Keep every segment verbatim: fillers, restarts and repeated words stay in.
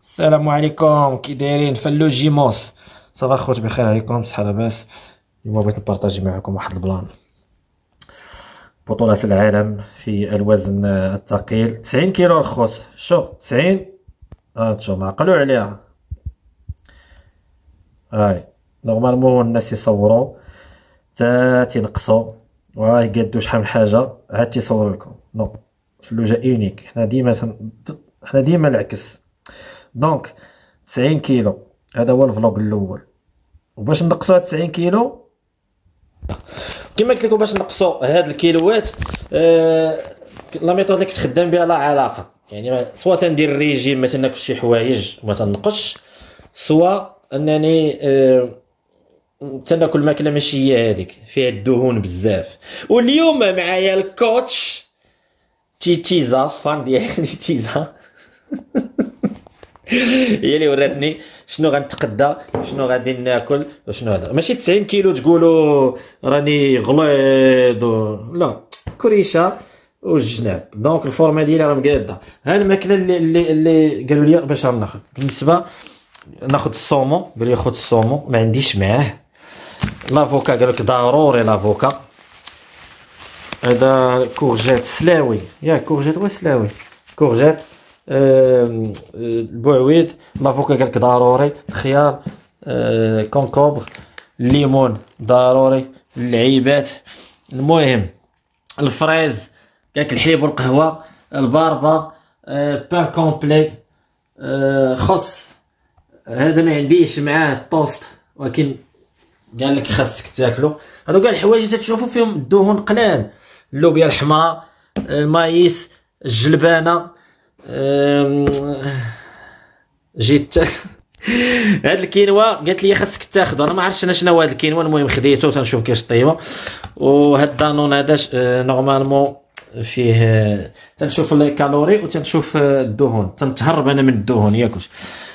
السلام عليكم، كي دايرين فلو جيموس؟ صافا خوت، بخير عليكم، صحه لاباس. اليوم بغيت نبارطاجي معكم واحد البلان. بطولة العالم في الوزن الثقيل تسعين كيلو الخوت. شوف تسعين، هانتوما عقلوا عليها. هاي نورمالمون الناس يصوروا تا تينقصوا، وهاي قادو شحال من حاجه عاد تيصوروا لكم. نو، فلوجة اونيك. حنا ديما سن... حنا ديما العكس. دونك تسعين كيلو هذا هو الفلوق الاول. وباش نقصوا هاد تسعين كيلو كما قلت لكم، باش نقصوا هاد الكيلوات، آه لا ميثود اللي كنت خدام بها لا علاقه. يعني سواء تندير الريجيم، ما تناكلش شي حوايج وما تنقصش، سواء انني آه تناكل ماكله ماشي هي هذيك فيها الدهون بزاف. واليوم معايا الكوتش تيتيزا، فان ديالي تيزا هي اللي وراتني شنو غنتقدى، شنو غادي ناكل، وشنو هذا. ماشي تسعين كيلو تقولوا راني غليظ و... لا، كريشه والجناب. دونك الفورمه ديالي راه مقاده. ها الماكله اللي اللي, اللي قالوا لي باش ناخذ. بالنسبه ناخذ الصومون، قال لي خذ الصومون، ما عنديش معاه. لافوكا قال لك ضروري لافوكا. هذا كورجيت سلاوي، يا كورجيت وسلاوي، كورجيت آه البوعويد. لافوكا قال لك ضروري. الخيار، آه كونكوبر، الليمون ضروري، اللعيبات. المهم الفريز قال لك الحليب والقهوه، الباربا، آه بان كومبلي، آه خص. هذا ما عنديش معاه الطوست، ولكن قال لك خاصك تاكلو. هادو كاع الحوايج تتشوفوا فيهم الدهون قلال. اللوبيا الحمراء، المايس، الجلبانه، جيت هاد الكينوا قالت لي خاصك تاخذ. انا ما عرفتش انا شنو هو هاد الكينوا. المهم خديته تنشوف كيفاش طيبه. وهاد دانون هذا نورمالمون فيه، تنشوف الكالوري وتنشوف الدهون، تنتهرب انا من الدهون ياكلش.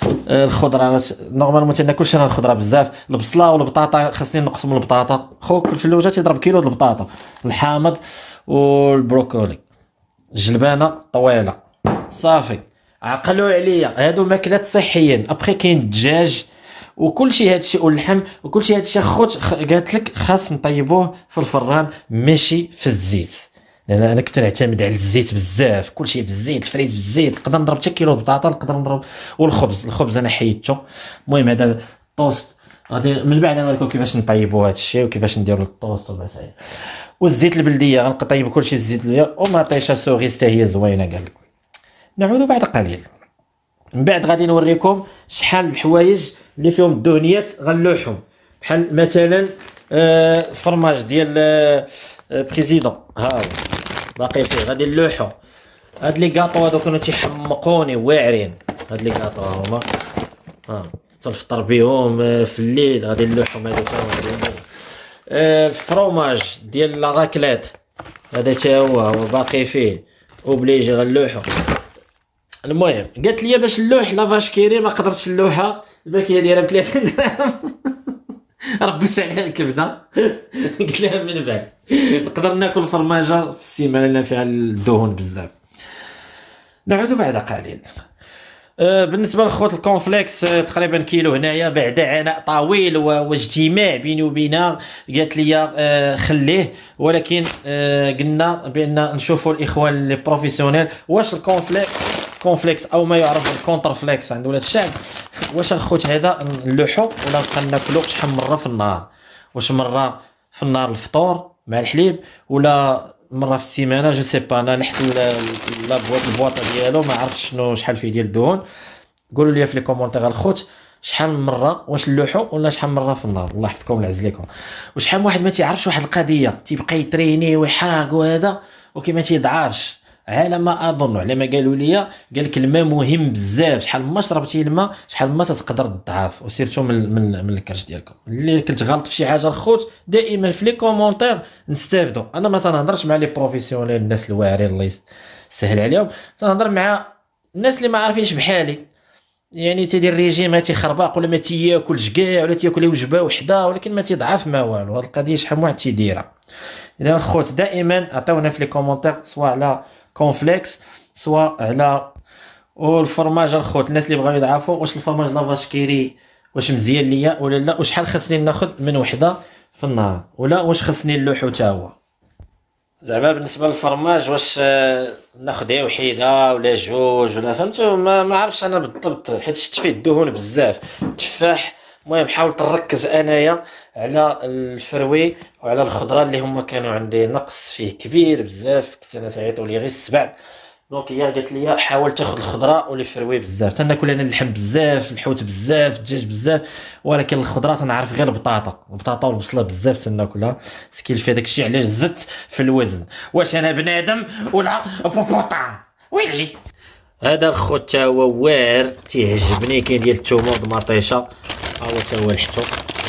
الخضره نورمالمون تناكلش انا الخضره بزاف. البصله والبطاطا خاصني نقص من البطاطا. خوك الفلوجه تيضرب كيلو د البطاطا. الحامض والبروكولي، الجلبانه طويله. صافي، عقلوا عليا، هادو ماكلات صحيين. ابخي كاين الدجاج وكلشي هادشي واللحم وكلشي هادشي. خوت قالت لك خاص نطيبوه في الفران ماشي في الزيت، لان انا كنت نعتمد على الزيت بزاف. كلشي بالزيت، الفريت بالزيت. نقدر نضرب حتى كيلو بطاطا، نقدر نضرب. والخبز، الخبز انا حيدته. المهم هذا الطوست غادي من بعد نوريكم كيفاش نطيبوا هادشي وكيفاش نديروا الطوست والمسائل. والزيت البلديه غنطيب كلشي الزيت البلديه. ومطيشه سوغيس حتى هي زوينه. قال لك نعودوا بعد قليل. من بعد غادي نوريكم شحال الحوايج اللي فيهم الدهنيات غنلوحهم. بحال مثلا آه فرماج ديال آه بريزيدون، ها هو باقي فيه، غادي نلوحو. هاد لي كاطو هادو كانوا تيحمقوني واعرين. هاد لي كاطو هما، ها تنفطر بهم في الليل. غادي نلوحهم هادو تا هما. آه الفروماج ديال لاغاكلات هذا تا هو هو باقي فيه، اوبليجي غنلوحو. المهم قالت لي باش نلوح لا فاش كيري، ما قدرتش نلوحها. الباكيه ديالها ب ثلاثين درهم ربيت عليها الكبده. قلت لها من بعد نقدر ناكل فرماجه في السيمانه اللي فيها الدهون بزاف. نعودوا بعد قليل. آه بالنسبه للخوت الكونفليكس، آه تقريبا كيلو هنايا بعد عناء طويل واجتماع بيني وبينها. قالت لي آه خليه، ولكن آه قلنا بان نشوفوا الاخوان اللي بروفيسيونيل واش الكونفليكس كونفليكس او ما يعرف بالكونتر فليكس عند ولاد الشعب، واش الخوت هذا نلوحو ولا نبقى ناكلو شحال مره في النهار؟ واش مره في النهار الفطور مع الحليب، ولا مره في السيمانه؟ جو سي با. انا لحت لا بواط البواطه ديالو، ما عرفتش شنو شحال فيه ديال الدهون. قولوا لي في لي كومونتير الخوت شحال من مره، واش نلوحو ولا شحال مره في النهار. الله يحفظكم العز لكم. وشحال من واحد ما تيعرفش واحد القضيه، تيبقى يتريني ويحرق وهذا وكيما تيضعفش. على ما اظن، على ما قالوا لي، قال لك الماء مهم بزاف. شحال ما شربتي الماء شحال ما تقدر تضعف، وسيرتو من من من الكرش ديالكم. اللي كنت غلط في شي حاجه الخوت دائما في لي كومونتير نستافدوا. انا ما تنهضرش مع لي بروفيسيونيل، الناس الواعرين الله يسهل عليهم، تنهضر مع الناس اللي ما عارفينش بحالي. يعني تيدير ريجيم، ما تيخربق ولا ما تياكلش كاع، ولا تياكل وجبه وحده ولكن ما تيضعف ما والو. هاد القضيه شحال من واحد تيديرها. اذا الخوت دائما عطيونا في لي كومونتير، سواء على كونفليكس سواء على والفرماج الخوت الناس اللي بغاو يضعفوا، واش الفرماج لافاش كيري واش مزيان ليا ولا لا، وشحال خاصني ناخذ من وحده في النهار، ولا واش خاصني نلوحو حتى هو. زعما بالنسبه للفرماج واش ناخذ غير وحيده ولا جوج ولا فهمتوا، ما, ما عرفتش انا بالضبط حيت شفت فيه الدهون بزاف التفاح. المهم حاولت نركز انايا على الفروي وعلى الخضره اللي هما كانوا عندي نقص فيه كبير بزاف، كنت انا تعيطوا لي غير السبع. دونك هي قالت لي حاول تاخذ الخضره والفروي بزاف، تناكل انا اللحم بزاف، الحوت بزاف، الدجاج بزاف، ولكن الخضره تنعرف غير البطاطا، البطاطا والبصله بزاف تناكلها. سكيل في داكشي علاش زدت في الوزن. واش انا بنادم ولا بوبوطام؟ ويلي هذا الخوت تا هو واعر تيعجبني، كاين ديال الثومه والمطيشه، ها هو تا هو لحتو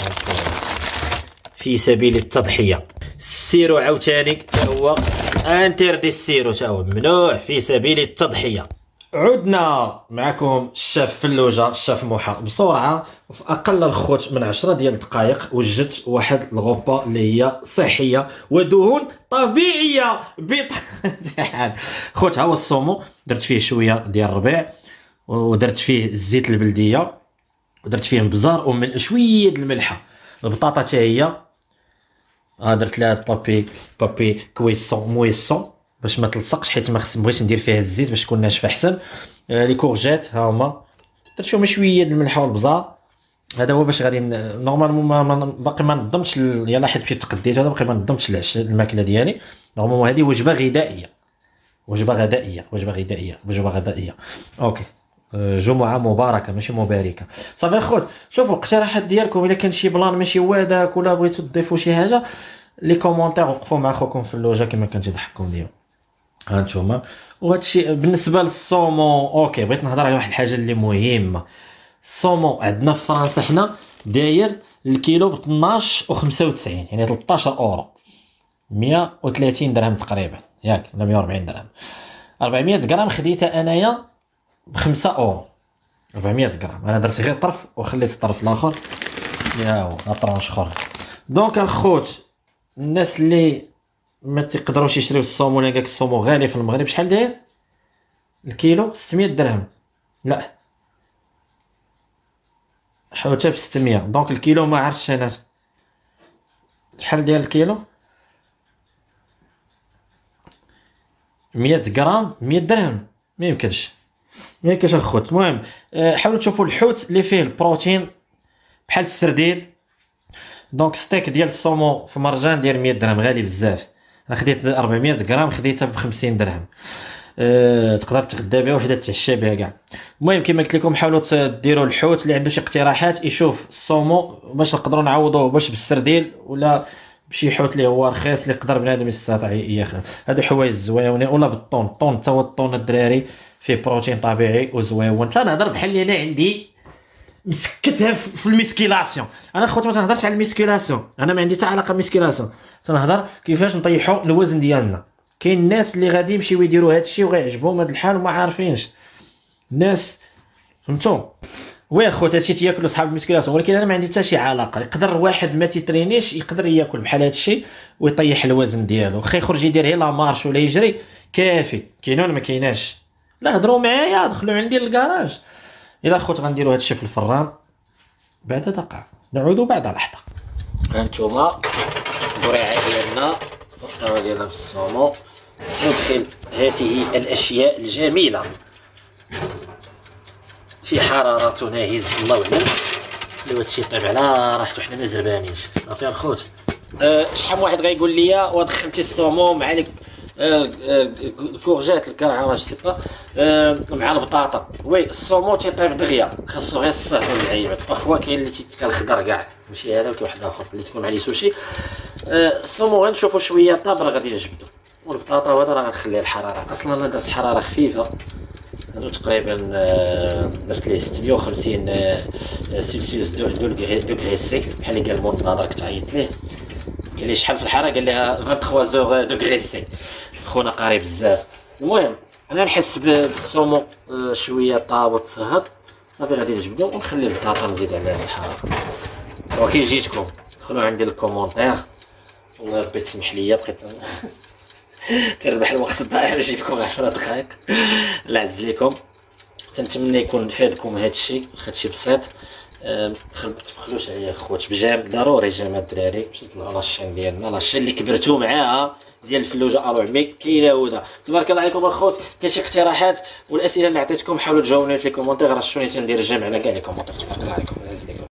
في سبيل التضحيه. السيرو عاوتاني تا هو انتردي، السيرو تا هو ممنوع في سبيل التضحيه. عدنا معكم الشاف فلوجه الشاف موحى بسرعه وفي اقل الخوت من عشرة ديال الدقائق وجدت واحد الغوبه اللي هي صحيه ودهون طبيعيه بطبيعه. خوت ها هو الصومو، درت فيه شويه ديال الربيع ودرت فيه الزيت البلديه ودرت فيه مبزار ومن شويه د الملحه. البطاطا حتى هي ها درت لها بابي بابي كويسون مويسون باش ما تلصقش، حيت ما خص بغيتش ندير فيها الزيت باش تكون ناشفه احسن. آه لي كورجيت ها هما درت فيهم شويه د الملحه والبزار. هذا هو باش غادي نورمالمون ما, ما باقي ما نظمتش يلاه حيت مشيت تقديت، هذا باقي ما نظمتش العشاء الماكله ديالي. نورمالمون هذه وجبه غذائيه وجبه غذائيه وجبه غذائيه وجبه غذائيه اوكي. آه جمعه مباركه ماشي مباركه. صافي الخوت شوفوا الاقتراحات ديالكم، الا كان شي بلان ماشي هو هذاك ولا بغيتو تضيفوا شي حاجه لي كومونتير، وقفوا مع خوكم في اللوجه كما كان تيضحككم ديما. هانتوما وهادشي بالنسبه للصومون. اوكي بغيت نهضر على واحد الحاجه اللي مهمه. الصومون عندنا في فرنسا حنا داير الكيلو ب اثناش و خمسة وتسعين، يعني ثلاثطاش اورو، مية وثلاثين درهم تقريبا ياك ولا مية وربعين درهم. أربعمية غرام خديتها انايا ب خمسة اورو. أربعمية غرام انا درت غير طرف وخليت الطرف الاخر يا هو طرونش اخر. دونك الخوت الناس اللي ما تقدروش يشريو الصومو ولا داك الصومو غالي في المغرب، شحال داير الكيلو؟ ستمية درهم. لا حوته ب ستمية. دونك الكيلو ما عرفتش انا شحال داير الكيلو، مية غرام مية درهم، ما يمكنش ما يمكنش الخوت. المهم حاولوا تشوفوا الحوت اللي فيه البروتين بحال السرديل. دونك ستيك ديال الصومو في مرجان داير مية درهم، غالي بزاف. انا خديت أربعمية غرام خديتها ب خمسين درهم. أه تقدر تغدا بها وحده تعشى بها كاع. المهم كما قلت لكم حاولوا ديروا الحوت. اللي عنده شي اقتراحات يشوف الصومو باش نقدروا نعوضوه باش بالسرديل ولا بشي حوت اللي هو رخيص اللي يقدر بنادم يستطيع ياخذ. هادو حوايج زويونين، ولا بالطون. الطون حتى هو الطون الدراري فيه بروتين طبيعي وزويون. تنهضر بحال انا عندي مسكتها في الميسكيلاسيون. انا خوت ما تنهضرش على الميسكيلاسيون، انا ما عندي حتى علاقه بالميسكيلاسيون، تنهضر كيفاش نطيحوا الوزن ديالنا. كاين الناس اللي غادي يمشيو يديروا هذا الشيء وغيعجبهم هذا الحال وما عارفينش الناس، فهمتوا؟ وين خوت هادشي تياكلوا صحاب الميسكيلاسيون، ولكن انا ما عندي حتى شي علاقه. يقدر واحد ما تيترينيش يقدر ياكل بحال هذا الشيء ويطيح الوزن ديالو، خا يخرج يدير غير لا مارش ولا يجري كافي. كاينه ولا ما كايناش؟ لا هضروا معايا، دخلوا عندي للكراج. الى خوت غنديروا هادشي في الفران بعد دقائق، نعودوا بعد لحظه. هانتوما القريعه ديالنا ديالنا بالصومو. ندخل هذه الاشياء الجميله في حراره تناهز الله اعلم. لو هادشي طيب على راحتو حنا ما زربانينش. صافي الخوت أه شحال من واحد غايقول لي ودخلتي الصومو مع لك الكورجات الكرعه ولا سي با مع البطاطا. وي الصومو تيطيب دغيا، خاصو غير الصهد والعيبات. بارفوا كاين اللي تيتكال الخضر كاع ماشي هذا، وكاين واحد اخر اللي تكون عليه سوشي. الصومو غنشوفو شويه طاب راه غادي نجبدو، والبطاطا هذا راه غنخليه الحراره. اصلا انا درت حراره خفيفه، هادو تقريبا درت ليه ستمية وخمسين سلسيوس دوغري سي بحال اللي قال المنتظر كنت عيطت ليه قال لي شحال في الحراره، قال لها ثلاثة وعشرين دوغري سي. خونا قاري بزاف. المهم انا نحس بالصومو شويه طاب وتصهد، صافي غادي نجبدو ونخلي البطاطا نزيد عليها الحراره. وكي جيتكم دخلوا عندي الكومونتير، والله ربي تسمح لي بقيت كنربح الوقت الضايع باش نجيبكم عشرة دقائق. الله يعز ليكم. تنتمنى يكون فادكم هذا الشيء، هادشي بسيط. ما تبخلوش عليا خوت بجام، ضروري جام هاد الدراري باش نطلعوا لاشين ديالنا، لاشين اللي كبرتوا معاها ديال الفلوجه الو عمي كاينه هدى. تبارك الله عليكم الخوت. كاين شي اقتراحات والاسئله اللي عطيتكم حاولوا تجاوبوني في لي كومونتير، راه شنو تندير جام على كاع لي كومونتير. تبارك الله عليكم.